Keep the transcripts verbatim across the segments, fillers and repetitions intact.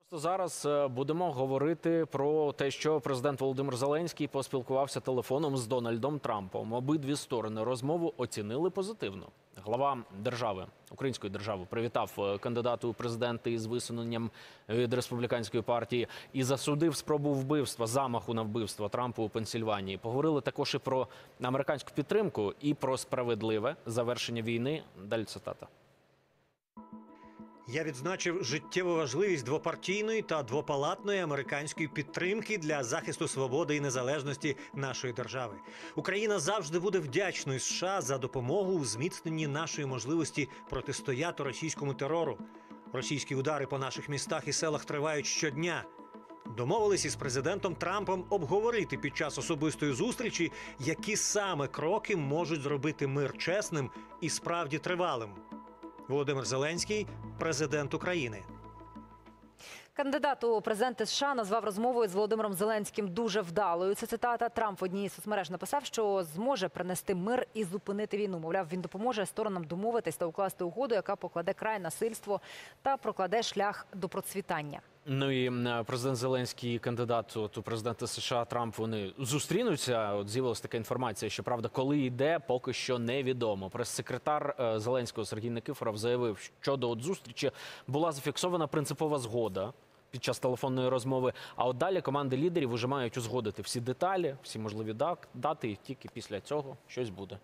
Зараз будемо говорити про те, що президент Володимир Зеленський поспілкувався телефоном з Дональдом Трампом. Обидві сторони розмову оцінили позитивно. Глава держави, української держави, привітав кандидату у президенти із висуненням від республіканської партії і засудив спробу вбивства, замаху на вбивство Трампа у Пенсільванії. Поговорили також і про американську підтримку, і про справедливе завершення війни. Далі цитата. Я відзначив життєву важливість двопартійної та двопалатної американської підтримки для захисту свободи і незалежності нашої держави. Україна завжди буде вдячною США за допомогу у зміцненні нашої можливості протистояти російському терору. Російські удари по наших містах і селах тривають щодня. Домовились із президентом Трампом обговорити під час особистої зустрічі, які саме кроки можуть зробити мир чесним і справді тривалим. Володимир Зеленський – президент України. Кандидат у президенти США назвав розмову з Володимиром Зеленським дуже вдалою. Це цитата. Трамп в одній із соцмереж написав, що зможе принести мир і зупинити війну. Мовляв, він допоможе сторонам домовитись та укласти угоду, яка покладе край насильству та прокладе шлях до процвітання. Ну і президент Зеленський і кандидат у президенти США Трамп, вони зустрінуться. От з'явилася така інформація, що, правда, коли йде, поки що невідомо. Прес-секретар Зеленського Сергій Никифоров заявив, що до от зустрічі була зафіксована принципова згода під час телефонної розмови. А от далі команди лідерів вже мають узгодити всі деталі, всі можливі дати, і тільки після цього щось буде.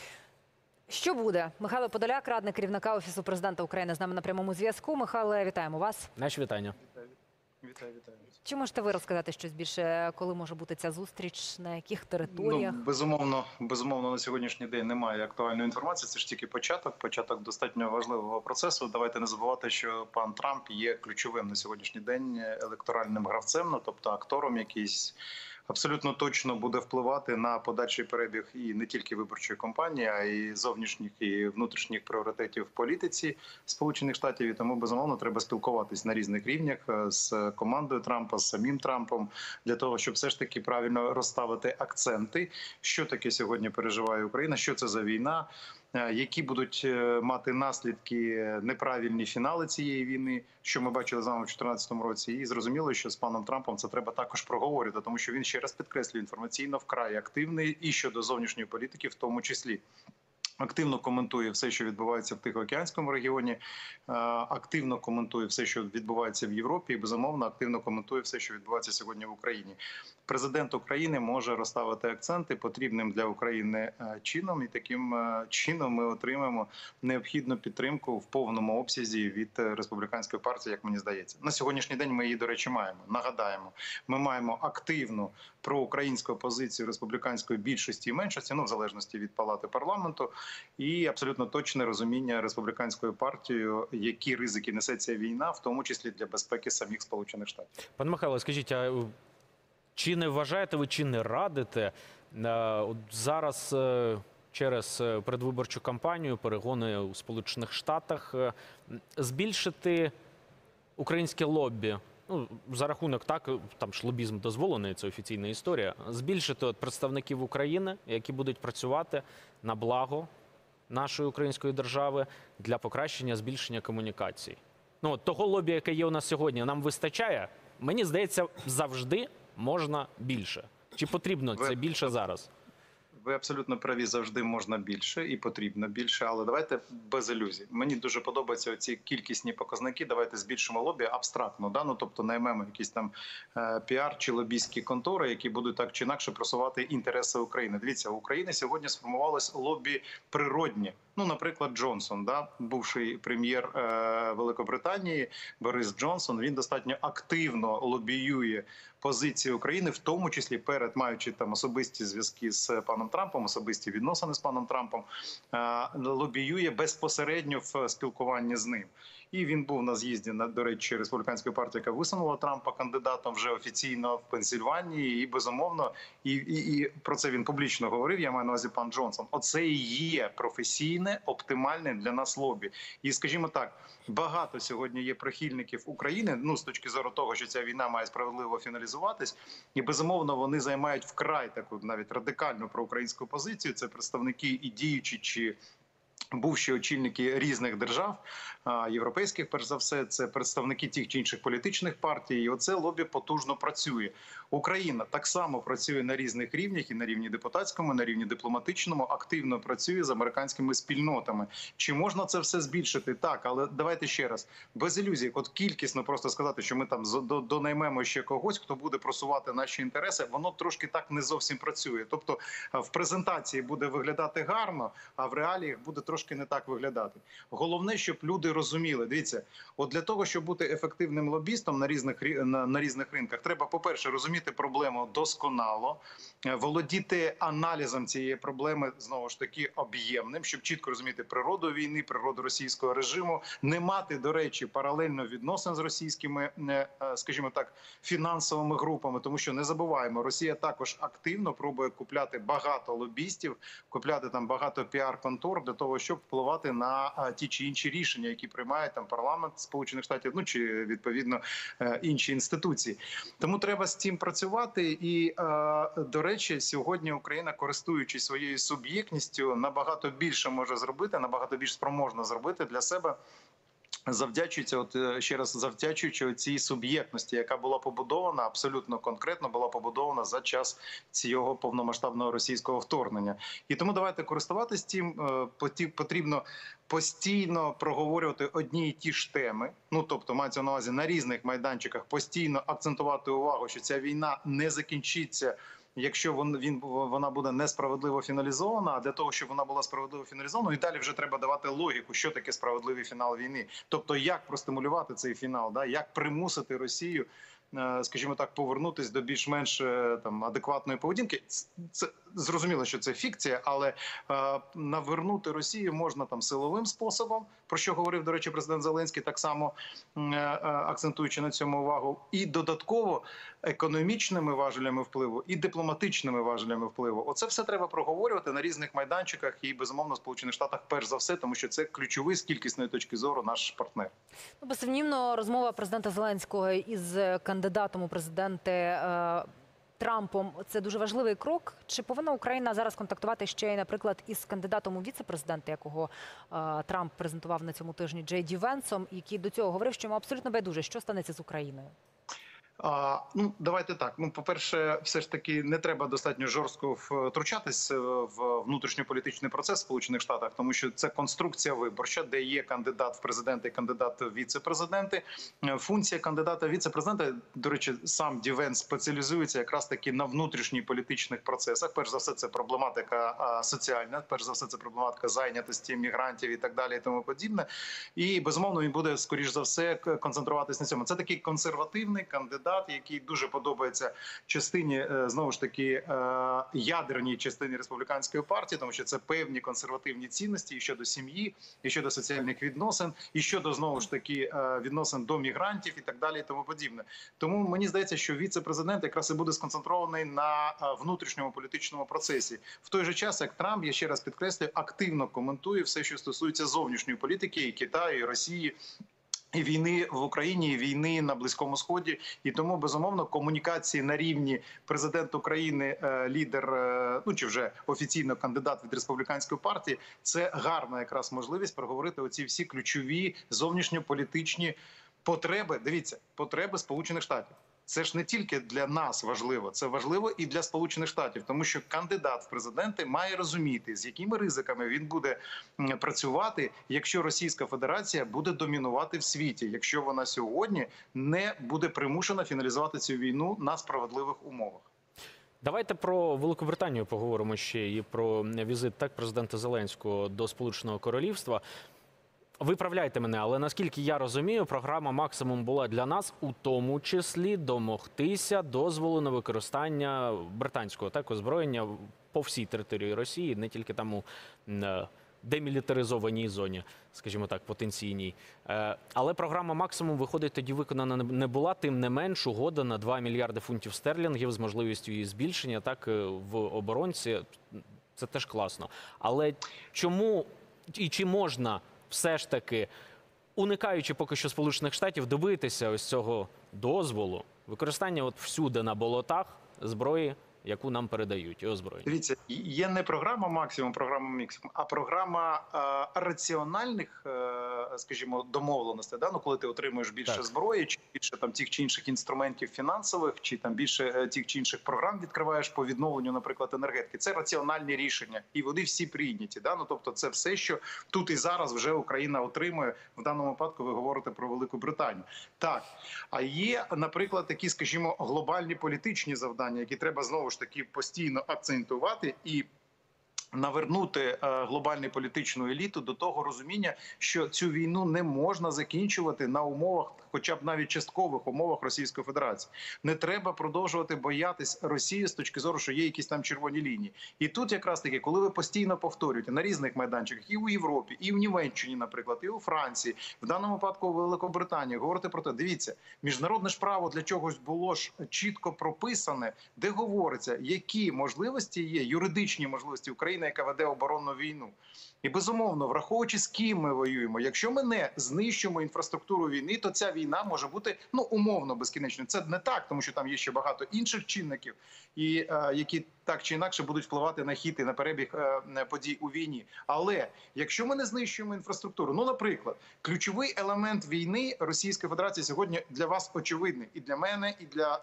Що буде? Михайло Подоляк, радник керівника Офісу президента України, з нами на прямому зв'язку. Михайле, вітаємо вас. Наші вітання. Вітаю, вітаю. Чи можете ви розказати щось більше, коли може бути ця зустріч, на яких територіях? Ну, безумовно, безумовно, на сьогоднішній день немає актуальної інформації. Це ж тільки початок, початок достатньо важливого процесу. Давайте не забувати, що пан Трамп є ключовим на сьогоднішній день електоральним гравцем, ну, тобто актором якийсь. Абсолютно точно буде впливати на подальший перебіг і не тільки виборчої кампанії, а й зовнішніх і внутрішніх пріоритетів в політиці Сполучених Штатів. І тому, безумовно, треба спілкуватись на різних рівнях з командою Трампа, з самим Трампом, для того, щоб все ж таки правильно розставити акценти, що таке сьогодні переживає Україна, що це за війна, які будуть мати наслідки неправильні фінали цієї війни, що ми бачили з вами в дві тисячі чотирнадцятому році. І зрозуміло, що з паном Трампом це треба також проговорити, тому що він, ще раз підкреслює, інформаційно вкрай активний і щодо зовнішньої політики в тому числі. Активно коментує все, що відбувається в Тихоокеанському регіоні, активно коментує все, що відбувається в Європі, і, безумовно, активно коментує все, що відбувається сьогодні в Україні. Президент України може розставити акценти потрібним для України чином, і таким чином ми отримаємо необхідну підтримку в повному обсязі від республіканської партії, як мені здається. На сьогоднішній день ми її, до речі, маємо. Нагадаємо, ми маємо активну проукраїнську позицію республіканської більшості і меншості, ну, в залежності від палати парламенту, і абсолютно точне розуміння республіканською партією, які ризики несе ця війна, в тому числі для безпеки самих Сполучених Штатів. Пане Михайло, скажіть, а чи не вважаєте ви, чи не радите от зараз через передвиборчу кампанію, перегони у Сполучених Штатах, збільшити українське лоббі? Ну, за рахунок, так, там ж лобізм дозволений, це офіційна історія, збільшити от представників України, які будуть працювати на благо нашої української держави для покращення, збільшення комунікацій. Ну, от того лобі, яке є у нас сьогодні, нам вистачає? Мені здається, завжди можна більше. Чи потрібно це більше зараз? Ви абсолютно праві, завжди можна більше і потрібно більше, але давайте без ілюзій. Мені дуже подобаються ці кількісні показники, давайте збільшимо лобі абстрактно, да? Ну, тобто наймемо якісь там е, піар чи лобійські контори, які будуть так чи інакше просувати інтереси України. Дивіться, у України сьогодні сформувалось лобі природні. Ну, наприклад, Джонсон, да? Бувший прем'єр е, Великобританії Борис Джонсон, він достатньо активно лобіює позиції України, в тому числі перед, маючи там особисті зв'язки з паном Трампом, особисті відносини з паном Трампом, е, лобіює безпосередньо в спілкуванні з ним. І він був на з'їзді, до речі, республіканської партії, яка висунула Трампа кандидатом вже офіційно в Пенсільванії. І, безумовно, і, і, і про це він публічно говорив, я маю на увазі пан Джонсон. Оце і є професійне, оптимальне для нас лобі. І, скажімо так, багато сьогодні є прихильників України, ну, з точки зору того, що ця війна має справедливо фіналізуватись. І, безумовно, вони займають вкрай таку навіть радикальну проукраїнську позицію. Це представники і діючі, чи бувші очільники різних держав, європейських, перш за все, це представники тих чи інших політичних партій. І оце лобі потужно працює. Україна так само працює на різних рівнях, і на рівні депутатському, на рівні дипломатичному, активно працює з американськими спільнотами. Чи можна це все збільшити? Так, але давайте ще раз, без ілюзій, от кількісно просто сказати, що ми там донаймемо ще когось, хто буде просувати наші інтереси, воно трошки так не зовсім працює. Тобто в презентації буде виглядати гарно, а в реаліях буде трошки не так виглядати. Головне, щоб люди розуміли, дивіться, от для того, щоб бути ефективним лобістом на різних, на, на різних ринках, треба, по-перше, розуміти проблему досконало, володіти аналізом цієї проблеми, знову ж таки, об'ємним, щоб чітко розуміти природу війни, природу російського режиму, не мати, до речі, паралельно відносин з російськими, скажімо так, фінансовими групами, тому що, не забуваємо, Росія також активно пробує купляти багато лобістів, купляти там багато піар-контор для того, щоб впливати на ті чи інші рішення, які приймають там парламент Сполучених Штатів, ну чи відповідно інші інституції. Тому треба з цим працювати. І, до речі, сьогодні Україна, користуючись своєю суб'єктністю, набагато більше може зробити, набагато більш спроможна зробити для себе, завдячується, от ще раз завдячуючи цій суб'єктності, яка була побудована, абсолютно конкретно була побудована за час цього повномасштабного російського вторгнення. І тому давайте користуватись цим. Потрібно постійно проговорювати одні і ті ж теми, ну тобто мається на увазі на різних майданчиках, постійно акцентувати увагу, що ця війна не закінчиться, якщо він, він, вона буде несправедливо фіналізована. А для того, щоб вона була справедливо фіналізована, і далі вже треба давати логіку, що таке справедливий фінал війни. Тобто, як простимулювати цей фінал, да? Як примусити Росію, скажімо так, повернутися до більш-менш там адекватної поведінки. Це зрозуміло, що це фікція, але е, навернути Росію можна там силовим способом, про що говорив, до речі, президент Зеленський, так само е, акцентуючи на цьому увагу, і додатково економічними важелями впливу, і дипломатичними важелями впливу. Оце все треба проговорювати на різних майданчиках і, безумовно, в Сполучених Штатах перш за все, тому що це ключовий з кількісної точки зору наш партнер. Ну, безсумнівно, розмова президента Зеленського із кандидатом у президенти е, Трампом – це дуже важливий крок. Чи повинна Україна зараз контактувати ще й, наприклад, із кандидатом у віце-президенти, якого е, Трамп презентував на цьому тижні, Джей Ді Венсом, який до цього говорив, що йому абсолютно байдуже, що станеться з Україною? А, ну, давайте так. Ну, по-перше, все ж таки не треба достатньо жорстко втручатись в внутрішньополітичний процес в Сполучених Штатах, тому що це конструкція виборча, де є кандидат в президенти і кандидат в віце-президенти. Функція кандидата в віце-президента, до речі, сам Ді Венс спеціалізується якраз таки на внутрішніх політичних процесах. Перш за все, це проблематика соціальна, перш за все, це проблематика зайнятості мігрантів і так далі, і тому подібне. І, безумовно, він буде, скоріш за все, концентруватись на цьому. Це такий консервативний кандидат, який дуже подобається частині, знову ж таки, ядерній частині республіканської партії, тому що це певні консервативні цінності і щодо сім'ї, і щодо соціальних відносин, і щодо, знову ж таки, відносин до мігрантів і так далі, і тому подібне. Тому мені здається, що віце-президент якраз і буде сконцентрований на внутрішньому політичному процесі. В той же час, як Трамп, я ще раз підкреслюю, активно коментує все, що стосується зовнішньої політики і Китаю, і Росії, і війни в Україні, і війни на Близькому Сході. І тому, безумовно, комунікації на рівні президент України, лідер, ну чи вже офіційно кандидат від республіканської партії, це гарна якраз можливість проговорити оці всі ключові зовнішньополітичні потреби. Дивіться, потреби Сполучених Штатів. Це ж не тільки для нас важливо, це важливо і для Сполучених Штатів, тому що кандидат в президенти має розуміти, з якими ризиками він буде працювати, якщо Російська Федерація буде домінувати в світі, якщо вона сьогодні не буде примушена фіналізувати цю війну на справедливих умовах. Давайте про Великобританію поговоримо ще і про візит так президента Зеленського до Сполученого Королівства. Виправляйте мене, але наскільки я розумію, програма «Максимум» була для нас у тому числі домогтися дозволу на використання британського так, озброєння по всій території Росії, не тільки там у демілітаризованій зоні, скажімо так, потенційній. Але програма «Максимум», виходить, тоді виконана не була, тим не менш угода на два мільярди фунтів стерлінгів з можливістю її збільшення так, в оборонці. Це теж класно. Але чому і чи можна все ж таки, уникаючи поки що Сполучених Штатів, добитися ось цього дозволу, використання от всюди на болотах зброї яку нам передають і озброєння? Дивіться, є не програма максимум, програма максимум, а програма е, раціональних, е, скажімо, домовленостей. Да? Ну, коли ти отримуєш більше Так. зброї, чи більше там тих чи інших інструментів фінансових, чи там більше е, тих чи інших програм відкриваєш по відновленню, наприклад, енергетики. Це раціональні рішення, і вони всі прийняті. Да? Ну, тобто, це все, що тут і зараз вже Україна отримує. В даному випадку ви говорите про Велику Британію. Так, а є, наприклад, такі, скажімо, глобальні політичні завдання, які треба знову ж таки постійно акцентувати і навернути е, глобальну політичну еліту до того розуміння, що цю війну не можна закінчувати на умовах, хоча б навіть часткових умовах Російської Федерації. Не треба продовжувати боятись Росії з точки зору, що є якісь там червоні лінії. І тут якраз таки, коли ви постійно повторюєте на різних майданчиках, і у Європі, і в Німеччині, наприклад, і у Франції, в даному випадку у Великобританії, говорите про те, дивіться, міжнародне ж право для чогось було ж чітко прописане, де говориться, які можливості є, юридичні можливості України, яка веде оборонну війну. І, безумовно, враховуючи, з ким ми воюємо, якщо ми не знищимо інфраструктуру війни, то ця війна може бути, ну, умовно безкінечною. Це не так, тому що там є ще багато інших чинників, і, е, які так чи інакше будуть впливати на хід і на перебіг е, подій у війні. Але якщо ми не знищуємо інфраструктуру, ну, наприклад, ключовий елемент війни Російської Федерації сьогодні для вас очевидний. І для мене, і для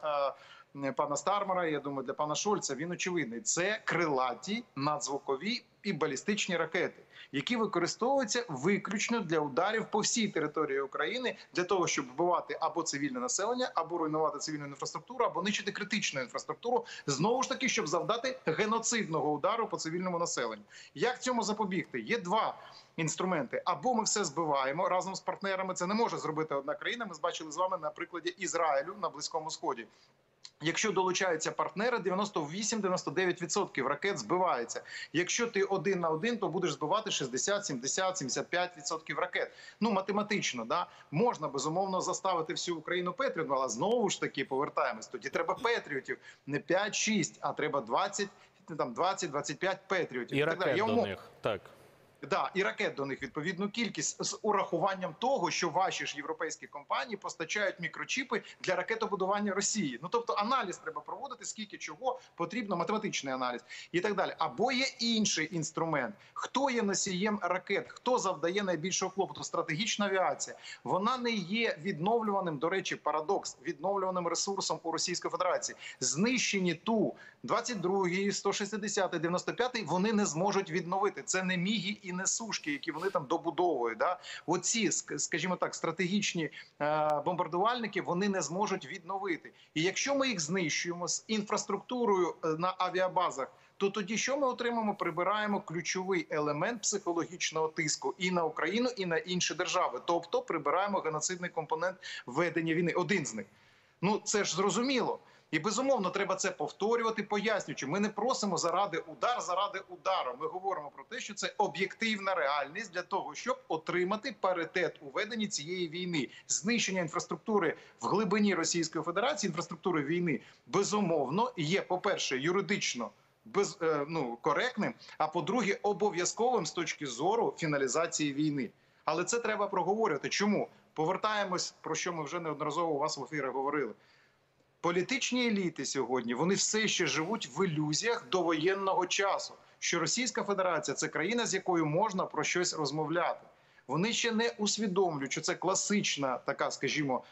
е, пана Стармера, я думаю, для пана Шольца, він очевидний. Це крилаті, надзвукові і балістичні ракети, які використовуються виключно для ударів по всій території України, для того, щоб вбивати або цивільне населення, або руйнувати цивільну інфраструктуру, або нищити критичну інфраструктуру, знову ж таки, щоб завдати геноцидного удару по цивільному населенню. Як цьому запобігти? Є два інструменти. Або ми все збиваємо разом з партнерами, це не може зробити одна країна, ми бачили з вами на прикладі Ізраїлю на Близькому Сході. Якщо долучаються партнери, дев'яносто вісім - дев'яносто дев'ять відсотків ракет збивається. Якщо ти один на один, то будеш збивати шістдесят - сімдесят - сімдесят п'ять відсотків ракет. Ну, математично, да? Можна, безумовно, заставити всю Україну Петріотом, але знову ж таки повертаємось. Тоді треба Петріотів не п'ять-шість, а треба двадцять, там, двадцять - двадцять п'ять Петріотів. І ракет Я до умов... них, так. Да, і ракет до них відповідну кількість з урахуванням того, що ваші ж європейські компанії постачають мікрочіпи для ракетобудування Росії. Ну, тобто аналіз треба проводити, скільки чого потрібно, математичний аналіз і так далі. Або є інший інструмент. Хто є носієм ракет? Хто завдає найбільшого клопоту? Стратегічна авіація. Вона не є відновлюваним, до речі, парадокс, відновлюваним ресурсом у Російської Федерації. Знищені Ту двадцять другий, сто шістдесятий, дев'яносто п'ятий вони не зможуть відновити. Це не міги і не сушки, які вони там добудовують. Да? Оці, скажімо так, стратегічні е, бомбардувальники вони не зможуть відновити. І якщо ми їх знищуємо з інфраструктурою на авіабазах, то тоді що ми отримаємо? Прибираємо ключовий елемент психологічного тиску і на Україну, і на інші держави. Тобто прибираємо геноцидний компонент ведення війни. Один з них. Ну, це ж зрозуміло. І, безумовно, треба це повторювати, пояснюючи. Ми не просимо заради удар, заради удару. Ми говоримо про те, що це об'єктивна реальність для того, щоб отримати паритет у веденні цієї війни. Знищення інфраструктури в глибині Російської Федерації, інфраструктури війни, безумовно, є, по-перше, юридично без, е, ну, коректним, а по-друге, обов'язковим з точки зору фіналізації війни. Але це треба проговорювати. Чому? Повертаємось, про що ми вже неодноразово у вас в ефірі говорили. Політичні еліти сьогодні, вони все ще живуть в ілюзіях довоєнного часу, що Російська Федерація – це країна, з якою можна про щось розмовляти. Вони ще не усвідомлюють, що це класична така, скажімо,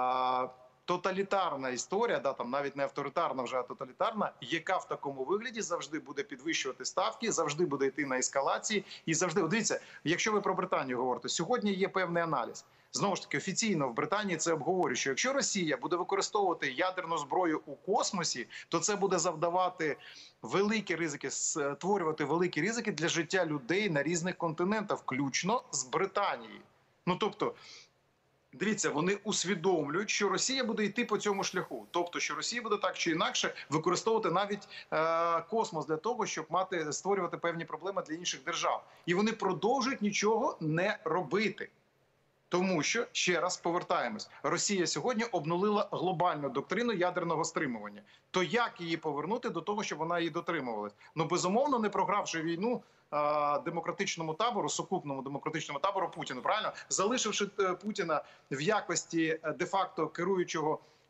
тоталітарна історія, да, там навіть не авторитарна вже, а тоталітарна, яка в такому вигляді завжди буде підвищувати ставки, завжди буде йти на ескалації. І завжди, дивіться, якщо ви про Британію говорите, сьогодні є певний аналіз. Знову ж таки, офіційно в Британії це обговорює, що якщо Росія буде використовувати ядерну зброю у космосі, то це буде завдавати великі ризики, створювати великі ризики для життя людей на різних континентах, включно з Британією. Ну, тобто, дивіться, вони усвідомлюють, що Росія буде йти по цьому шляху. Тобто, що Росія буде так чи інакше використовувати навіть е, космос для того, щоб мати, створювати певні проблеми для інших держав. І вони продовжують нічого не робити. Тому що, ще раз повертаємось, Росія сьогодні обнулила глобальну доктрину ядерного стримування. То як її повернути до того, щоб вона її дотримувалась? Ну, безумовно, не програвши війну а, демократичному табору, сукупному демократичному табору Путіну, правильно? Залишивши Путіна в якості де-факто керуючого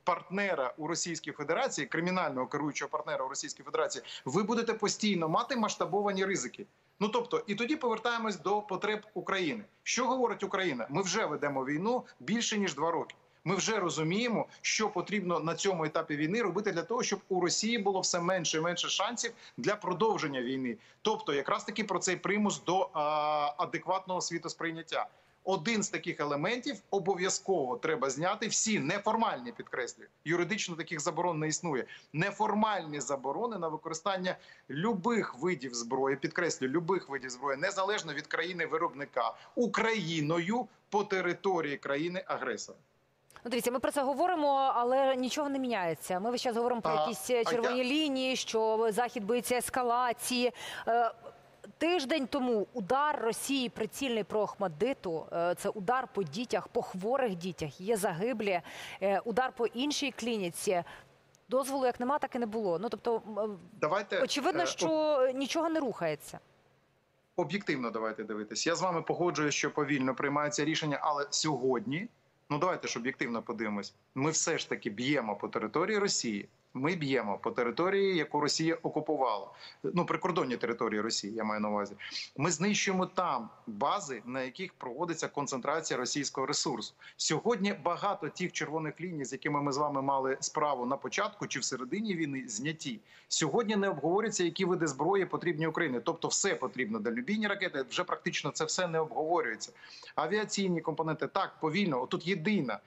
партнера у Російській Федерації, кримінального керуючого партнера у Російській Федерації, ви будете постійно мати масштабовані ризики. Ну, тобто, і тоді повертаємось до потреб України. Що говорить Україна? Ми вже ведемо війну більше, ніж два роки. Ми вже розуміємо, що потрібно на цьому етапі війни робити для того, щоб у Росії було все менше і менше шансів для продовження війни. Тобто, якраз таки про цей примус до а, адекватного світосприйняття. Один з таких елементів обов'язково треба зняти. Всі неформальні, підкреслюю, юридично таких заборон не існує. Неформальні заборони на використання любих видів зброї, підкреслюю, любих видів зброї, незалежно від країни-виробника, Україною по території країни-агресора. Ну, дивіться, ми про це говоримо, але нічого не міняється. Ми весь час говоримо про А, якісь червоні а я... лінії, що Захід боїться ескалації. Е, Тиждень тому удар Росії прицільний про Охмаддиту – це удар по дітях, по хворих дітях, є загиблі, удар по іншій клініці. Дозволу як нема, так і не було. Ну, тобто, давайте, очевидно, що е, нічого не рухається. Об'єктивно давайте дивитись. Я з вами погоджуюсь, що повільно приймаються рішення, але сьогодні, ну давайте ж об'єктивно подивимось, ми все ж таки б'ємо по території Росії. Ми б'ємо по території, яку Росія окупувала. Ну, прикордонні території Росії, я маю на увазі. Ми знищуємо там бази, на яких проводиться концентрація російського ресурсу. Сьогодні багато тих червоних ліній, з якими ми з вами мали справу на початку чи в середині війни, зняті. Сьогодні не обговорюється, які види зброї потрібні Україні. Тобто все потрібно, дальнобійні ракети, вже практично це все не обговорюється. Авіаційні компоненти, так, повільно. Отут єдина,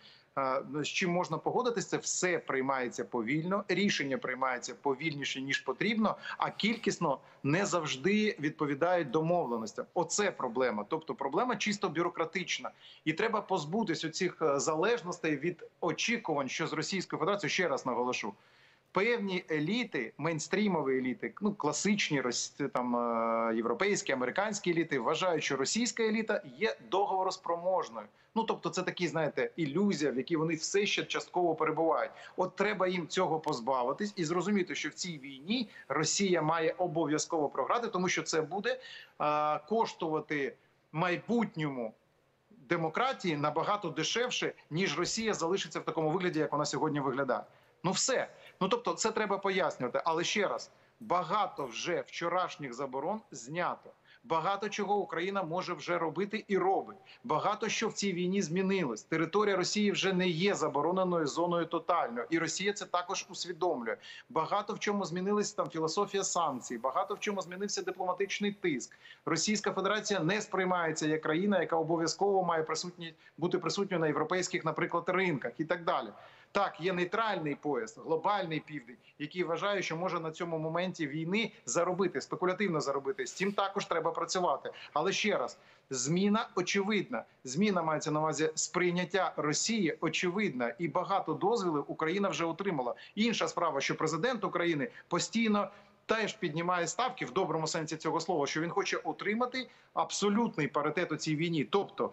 з чим можна погодитись, це все приймається повільно, рішення приймається повільніше, ніж потрібно, а кількісно не завжди відповідають домовленостям. Оце проблема. Тобто проблема чисто бюрократична. І треба позбутись оцих залежностей від очікувань, що з Російською Федерацією, ще раз наголошу, певні еліти, мейнстрімові еліти, ну класичні там європейські, американські еліти вважають, що російська еліта є договороспроможною. Ну тобто це такі, знаєте, ілюзія, в якій вони все ще частково перебувають. От треба їм цього позбавитись і зрозуміти, що в цій війні Росія має обов'язково програти, тому що це буде а, коштувати майбутньому демократії набагато дешевше, ніж Росія залишиться в такому вигляді, як вона сьогодні виглядає. Ну все. Ну тобто це треба пояснювати. Але ще раз, багато вже вчорашніх заборон знято. Багато чого Україна може вже робити і робить. Багато що в цій війні змінилось. Територія Росії вже не є забороненою зоною тотально. І Росія це також усвідомлює. Багато в чому змінилась там філософія санкцій, багато в чому змінився дипломатичний тиск. Російська Федерація не сприймається як країна, яка обов'язково має присутні, бути присутньою на європейських, наприклад, ринках і так далі. Так, є нейтральний пояс, глобальний південь, який вважає, що може на цьому моменті війни заробити, спекулятивно заробити. З цим також треба працювати. Але ще раз, зміна очевидна. Зміна мається на увазі сприйняття Росії очевидна. І багато дозволів Україна вже отримала. Інша справа, що президент України постійно теж піднімає ставки в доброму сенсі цього слова, що він хоче отримати абсолютний паритет у цій війні. Тобто,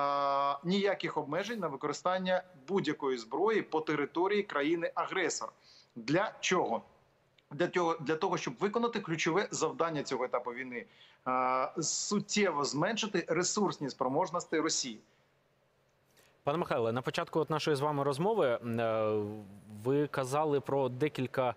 А, ніяких обмежень на використання будь-якої зброї по території країни-агресора. Для чого? Для того, для того, щоб виконати ключове завдання цього етапу війни а, – суттєво зменшити ресурсні спроможності Росії. Пане Михайле, на початку от нашої з вами розмови ви казали про декілька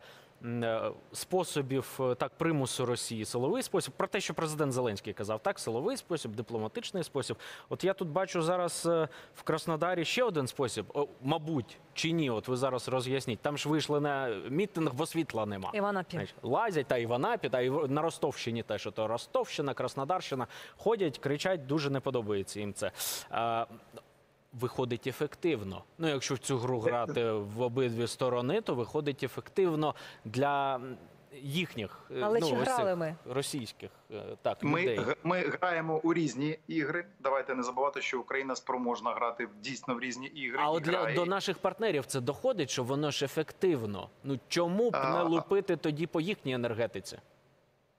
способів так примусу Росії. Силовий спосіб, про те, що президент Зеленський казав, так, силовий спосіб, дипломатичний спосіб. От я тут бачу зараз в Краснодарі ще один спосіб, О, мабуть, чи ні, от ви зараз роз'ясніть. Там ж вийшли на мітинг, бо світла нема. Іванапі. Значить, лазять, та Іванапі, та і на Ростовщині теж, то Ростовщина, Краснодарщина, ходять, кричать, дуже не подобається їм це. А, виходить ефективно. Ну, якщо в цю гру грати в обидві сторони, то виходить ефективно для їхніх, Але ну, чи грали ми? російських так, Ми, людей. ми граємо у різні ігри. Давайте не забувати, що Україна спроможна грати дійсно в різні ігри. А от для, грає... до наших партнерів це доходить, що воно ж ефективно. Ну, чому б А, не лупити тоді по їхній енергетиці?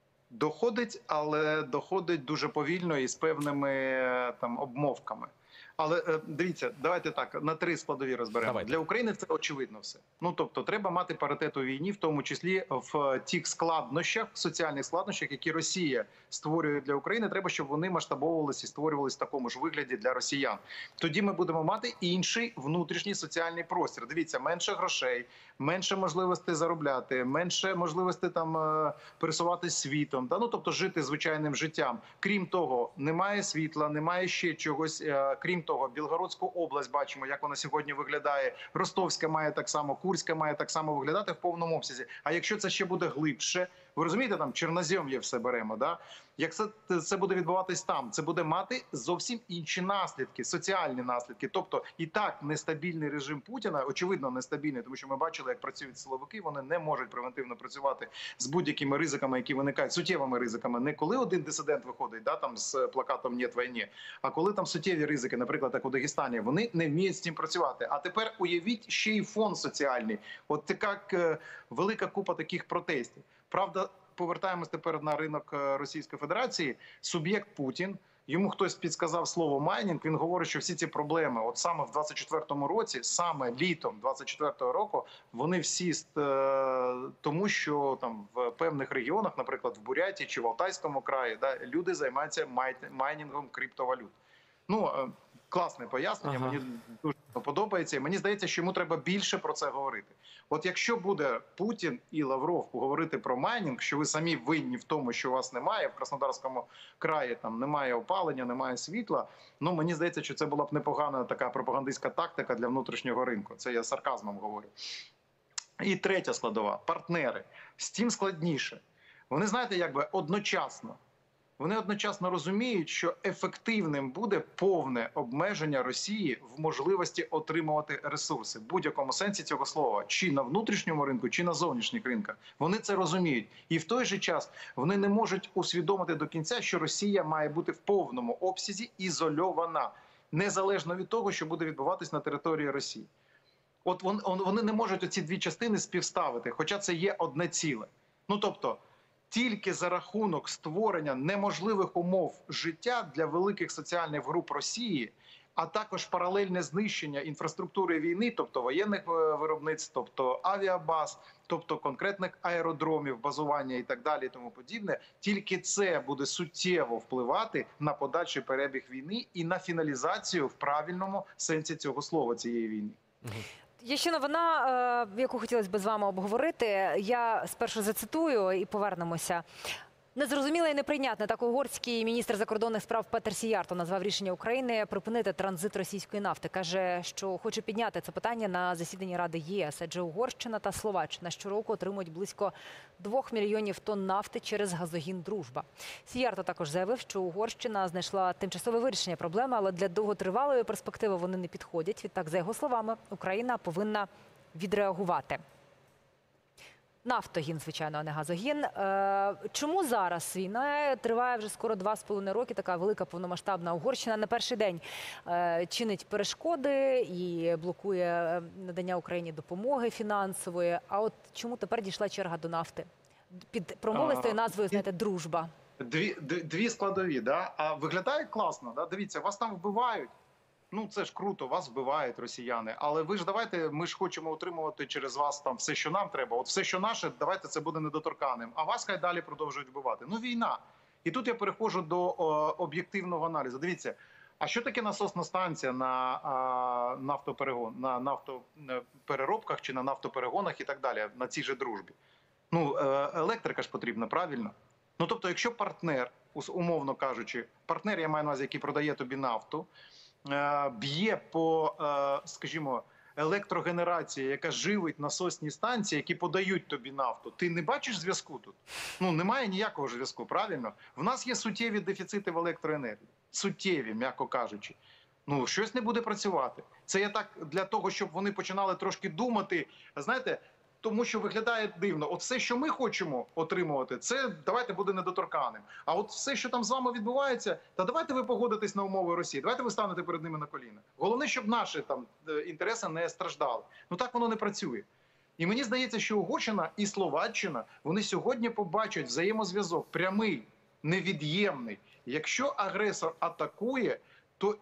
Доходить, але доходить дуже повільно і з певними там обмовками. Але е, дивіться, давайте так, на три складові розберемо. Давайте. Для України це очевидно все. Ну, тобто, треба мати паритет у війні, в тому числі в тих складнощах, соціальних складнощах, які Росія створює для України, треба, щоб вони масштабовувалися і створювалися в такому ж вигляді для росіян. Тоді ми будемо мати інший внутрішній соціальний простір. Дивіться, менше грошей, менше можливостей заробляти, менше можливостей там е, пересуватись світом, да? Ну, тобто жити звичайним життям. Крім того, немає світла, немає ще чогось. Е, крім того, Білгородську область бачимо, як вона сьогодні виглядає. Ростовська має так само, Курська має так само виглядати в повному обсязі. А якщо це ще буде глибше, ви розумієте, там Чорнозем'я все беремо, да? Як це, це буде відбуватись там, це буде мати зовсім інші наслідки, соціальні наслідки. Тобто і так нестабільний режим Путіна, очевидно нестабільний, тому що ми бачили, як працюють силовики, вони не можуть превентивно працювати з будь-якими ризиками, які виникають, суттєвими ризиками. Не коли один дисидент виходить, да, там з плакатом «Нєт війні», а коли там суттєві ризики, наприклад, як у Дагестані, вони не вміють з цим працювати. А тепер уявіть ще й фон соціальний. От така е, велика купа таких протестів. Правда, повертаємось тепер на ринок Російської Федерації. Суб'єкт Путін, йому хтось підсказав слово майнінг, він говорить, що всі ці проблеми, от саме в двадцять четвертому році, саме літом двадцять четвертого року, вони всі е, тому, що там в певних регіонах, наприклад, в Бурятії чи в Алтайському краї, да, люди займаються май, майнінгом криптовалют. Ну, е, класне пояснення, ага. Мені дуже подобається. І мені здається, що йому треба більше про це говорити. От якщо буде Путін і Лавров говорити про майнінг, що ви самі винні в тому, що у вас немає, в Краснодарському краї там немає опалення, немає світла, ну мені здається, що це була б непогана така пропагандистська тактика для внутрішнього ринку. Це я сарказмом говорю. І третя складова – партнери. З тим складніше. Вони, знаєте, якби одночасно. Вони одночасно розуміють, що ефективним буде повне обмеження Росії в можливості отримувати ресурси в будь-якому сенсі цього слова, чи на внутрішньому ринку, чи на зовнішніх ринках. Вони це розуміють. І в той же час вони не можуть усвідомити до кінця, що Росія має бути в повному обсязі ізольована, незалежно від того, що буде відбуватись на території Росії. От вони не можуть ці дві частини співставити, хоча це є одне ціле. Ну, тобто, тільки за рахунок створення неможливих умов життя для великих соціальних груп Росії, а також паралельне знищення інфраструктури війни, тобто воєнних виробництв, тобто авіабаз, тобто конкретних аеродромів, базування і так далі, і тому подібне, тільки це буде суттєво впливати на подальший перебіг війни і на фіналізацію в правильному сенсі цього слова цієї війни. Є ще новина, яку хотілося б з вами обговорити. Я спершу зацитую і повернемося. Незрозуміле і неприйнятне, так угорський міністр закордонних справ Петер Сіярто назвав рішення України припинити транзит російської нафти. Каже, що хоче підняти це питання на засіданні Ради ЄС, адже Угорщина та Словаччина щороку отримують близько двох мільйонів тонн нафти через газогін «Дружба». Сіярто також заявив, що Угорщина знайшла тимчасове вирішення проблеми, але для довготривалої перспективи вони не підходять. Відтак, за його словами, Україна повинна відреагувати. Нафтогін, звичайно, а не газогін. Чому зараз війна триває вже скоро два з половиною роки, така велика повномасштабна Угорщина на перший день чинить перешкоди і блокує надання Україні допомоги фінансової. А от чому тепер дійшла черга до нафти? Під промовистою назвою, знаєте, «Дружба». Дві, дві складові, да? А виглядає класно, да? Дивіться, вас там вбивають. Ну, це ж круто, вас вбивають росіяни. Але ви ж давайте, ми ж хочемо отримувати через вас там все, що нам треба. От все, що наше, давайте це буде недоторканним. А вас хай далі продовжують вбивати. Ну, війна. І тут я переходжу до о, об'єктивного аналізу. Дивіться, а що таке насосна станція на а, нафтоперегон, на нафтопереробках чи на нафтоперегонах і так далі, на цій же дружбі? Ну, електрика ж потрібна, правильно? Ну, тобто, якщо партнер, умовно кажучи, партнер, я маю на увазі, який продає тобі нафту, б'є по, скажімо, електрогенерації, яка живить насосні станції, які подають тобі нафту, ти не бачиш зв'язку тут? Ну, немає ніякого зв'язку, правильно? В нас є суттєві дефіцити в електроенергії. Суттєві, м'яко кажучи. Ну, щось не буде працювати. Це я так для того, щоб вони починали трошки думати, знаєте, тому що виглядає дивно. От все, що ми хочемо отримувати, це давайте буде недоторканим. А от все, що там з вами відбувається, та давайте ви погодитесь на умови Росії, давайте ви станете перед ними на коліна. Головне, щоб наші там інтереси не страждали. Ну так воно не працює. І мені здається, що Угорщина і Словаччина, вони сьогодні побачать взаємозв'язок прямий, невід'ємний. Якщо агресор атакує, то і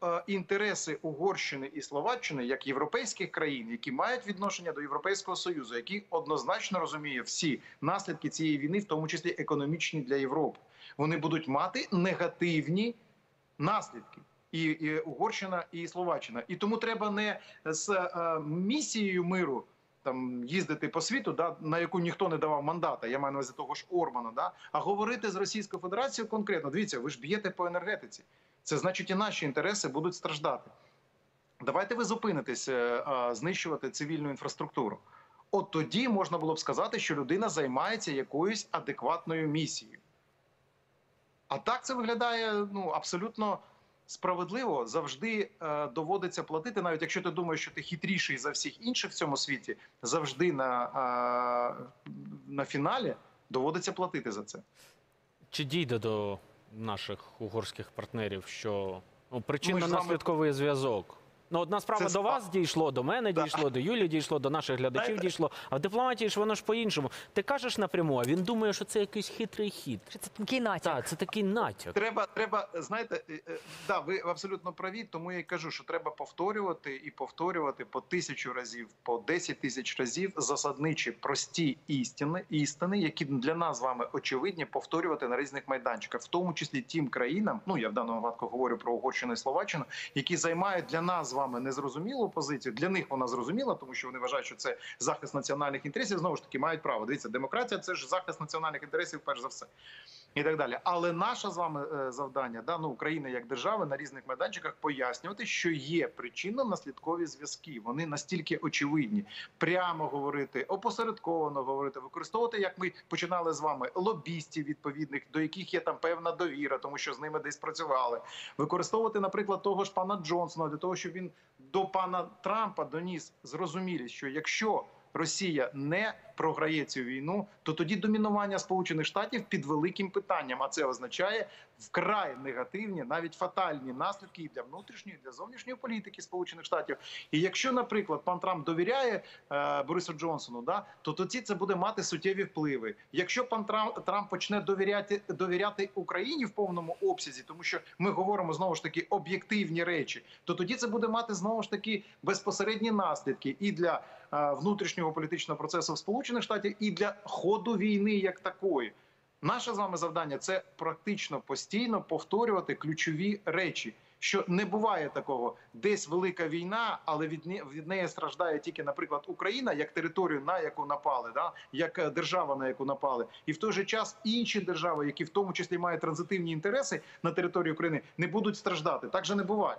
е, інтереси Угорщини і Словаччини як європейських країн, які мають відношення до Європейського Союзу, які однозначно розуміє всі наслідки цієї війни, в тому числі економічні для Європи, вони будуть мати негативні наслідки. І, і Угорщина, і Словаччина. І тому треба не з е, місією миру там їздити по світу, да, на яку ніхто не давав мандата, я маю на увазі того ж Орбана, да, а говорити з Російською Федерацією конкретно. Дивіться, ви ж б'єте по енергетиці. Це значить, і наші інтереси будуть страждати. Давайте ви зупинитесь е, е, знищувати цивільну інфраструктуру. От тоді можна було б сказати, що людина займається якоюсь адекватною місією. А так це виглядає ну, абсолютно справедливо. Завжди е, доводиться платити, навіть якщо ти думаєш, що ти хитріший за всіх інших в цьому світі, завжди на, е, на фіналі доводиться платити за це. Чи дійде до наших угорських партнерів, що ну, Ми ж з причинно-наслідковий зв'язок? Ну, одна справа Це до справ- вас дійшло, до мене Да. дійшло, до Юлії дійшло, до наших глядачів Знаєте- дійшло. А в дипломатії ж воно ж по-іншому. Ти кажеш напряму, а він думає, що це якийсь хитрий хід. Чи це такий натяк? Так, це такий натяк. Треба, треба, знаєте, е, е, да, ви абсолютно праві, тому я й кажу, що треба повторювати і повторювати по тисячу разів, по десять тисяч разів засадничі, прості істини, істини, які для нас з вами очевидні, повторювати на різних майданчиках, в тому числі тим країнам, ну я в даному випадку говорю про Угорщину і Словаччину, які займають для нас з вами незрозумілу позицію. Для них вона зрозуміла, тому що вони вважають, що це захист національних інтересів. Знову ж таки, мають право. Дивіться, демократія – це ж захист національних інтересів, перш за все. І так далі. Але наше з вами е, завдання, да, ну, України як держави на різних майданчиках пояснювати, що є причинно-наслідкові зв'язки. Вони настільки очевидні. Прямо говорити, опосередковано говорити, використовувати, як ми починали з вами, лобістів відповідних, до яких є там певна довіра, тому що з ними десь працювали. Використовувати, наприклад, того ж пана Джонсона, для того, щоб він до пана Трампа доніс зрозумілість, що якщо Росія не програє цю війну, то тоді домінування Сполучених Штатів під великим питанням. А це означає вкрай негативні, навіть фатальні наслідки і для внутрішньої, і для зовнішньої політики Сполучених Штатів. І якщо, наприклад, пан Трамп довіряє е, Борису Джонсону, да, то тоді це буде мати суттєві впливи. Якщо пан Трамп, Трамп почне довіряти, довіряти Україні в повному обсязі, тому що ми говоримо знову ж таки об'єктивні речі, то тоді це буде мати знову ж таки безпосередні наслідки і для е, внутрішнього політичного процесу в Сполучених Штатах, і для ходу війни як такої. Наше з вами завдання – це практично постійно повторювати ключові речі, що не буває такого, десь велика війна, але від, не, від неї страждає тільки, наприклад, Україна, як територію, на яку напали, да? Як держава, на яку напали. І в той же час інші держави, які в тому числі мають транзитивні інтереси на території України, не будуть страждати. Так же не буває.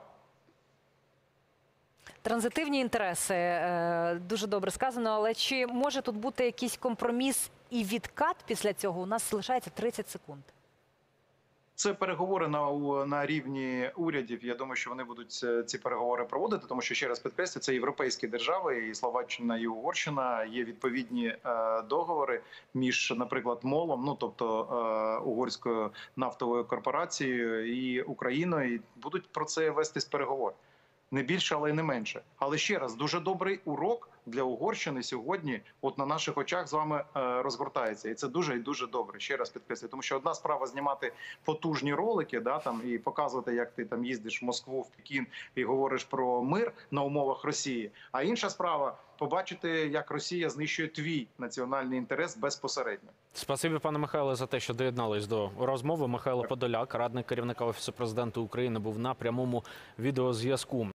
Транзитивні інтереси, е, дуже добре сказано, але чи може тут бути якийсь компроміс і відкат після цього? У нас залишається тридцять секунд. Це переговори на, на рівні урядів. Я думаю, що вони будуть ці переговори проводити, тому що, ще раз підкреслю, це європейські держави, і Словаччина, і Угорщина. Є відповідні е, договори між, наприклад, МОЛом, ну тобто е, Угорською нафтовою корпорацією і Україною, і будуть про це вестись переговори. Не більше, але й не менше. Але ще раз, дуже добрий урок для Угорщини сьогодні от на наших очах з вами е, розгортається. І це дуже і дуже добре. Ще раз підкреслюю. Тому що одна справа знімати потужні ролики, да, там, і показувати, як ти там їздиш в Москву, в Пекін і говориш про мир на умовах Росії. А інша справа – побачити, як Росія знищує твій національний інтерес безпосередньо. Спасибі, пане Михайле, за те, що доєднались до розмови. Михайло Подоляк, радник керівника Офісу президента України, був на прямому відеозв'язку.